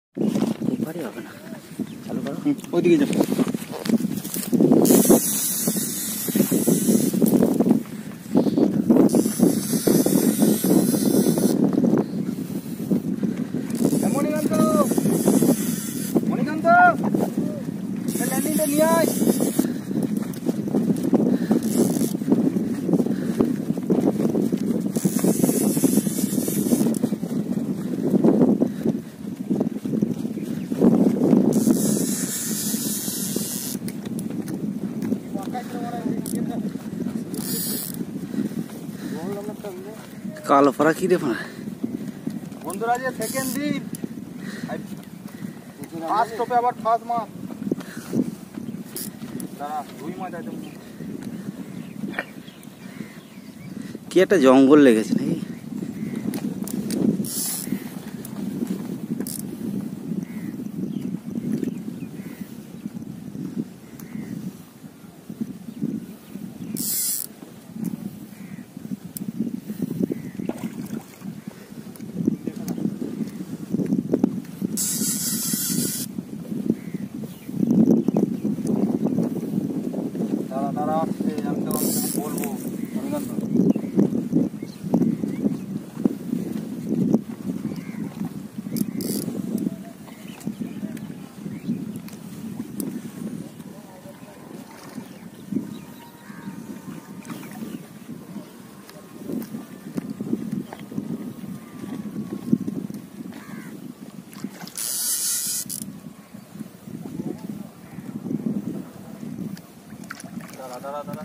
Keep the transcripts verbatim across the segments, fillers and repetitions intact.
এবারে হবে না, চালু করো। ওইদিকে যাও। মণিকান্ত, মণিকান্ত, ল্যান্ডিংটা নিয়ে আয়। কালো পাড়া কি রে পাড়া বন্ধুরা, যে সেকেন্ড দিন ফার্স্ট টপে আবার ফার্স্ট মাছ। দাঁড়া, রুই মাছ আছে কি একটা জঙ্গল লেগেছে নাকি? দাঁড়া দাঁড়া, আসছে, আমি তো বলবো। মণিকান্ত, দাঁড়া দাঁড়া দাঁড়া।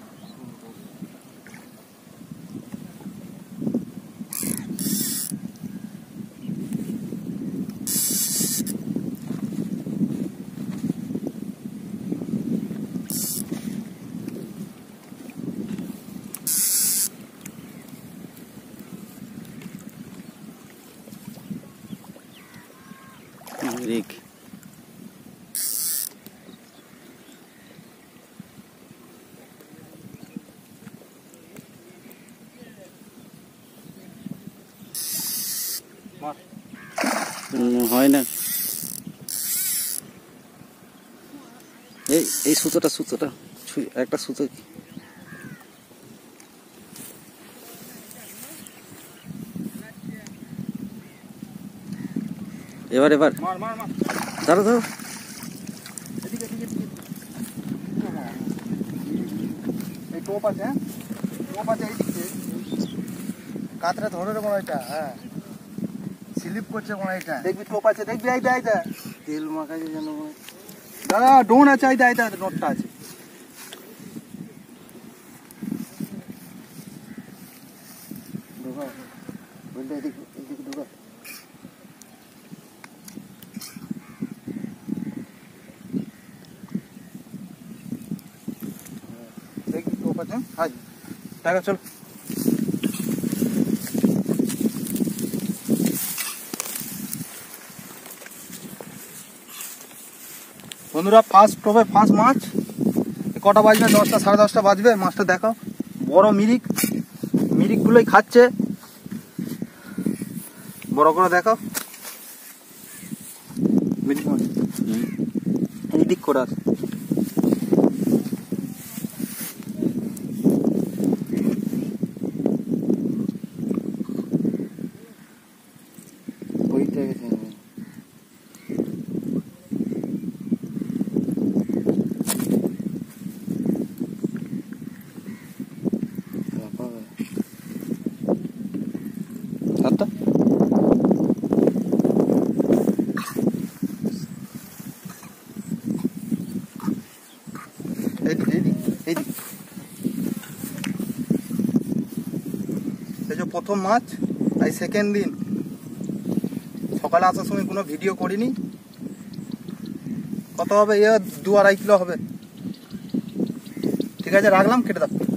রেক হয় না। এই এই সুতোটা সুতোটা একটা সুতো এবার এবার ধরো ধরো। এই টোপ আছে, টোপ আছে এই দিকে। কাতরা ধরে রে এটা। হ্যাঁ, স্লিপ করছে মনে এটা। দেখবি টোপ আছে, দেখবি এইটা এইটা তেল মাখাছে যেন। দাদা ডোন আছে, এইটা এইটা নোটটা আছে। ঢোকা বলতে এদিকে এদিকে ঢোকা। দেখবি টোপ আছে। হাই টাকা চল। বন্ধুরা, ফার্স্ট টোপে ফার্স্ট মাছ। কটা বাজবে? দশটা সাড়ে দশটা বাজবে। মাছটা দেখো, বড় মিরিক। মিরিকগুলোই খাচ্ছে। বড় করে দেখো মিরিক মাছ। এই দিক করে আছে। ওইটা গেছে আটটা। এই যে প্রথম মাছ, এই সেকেন্ড দিন। সকালে আসার সময় কোনো ভিডিও করিনি। কত হবে? এ দু আড়াই কিলো হবে। ঠিক আছে, রাখলাম, কেটে দাও।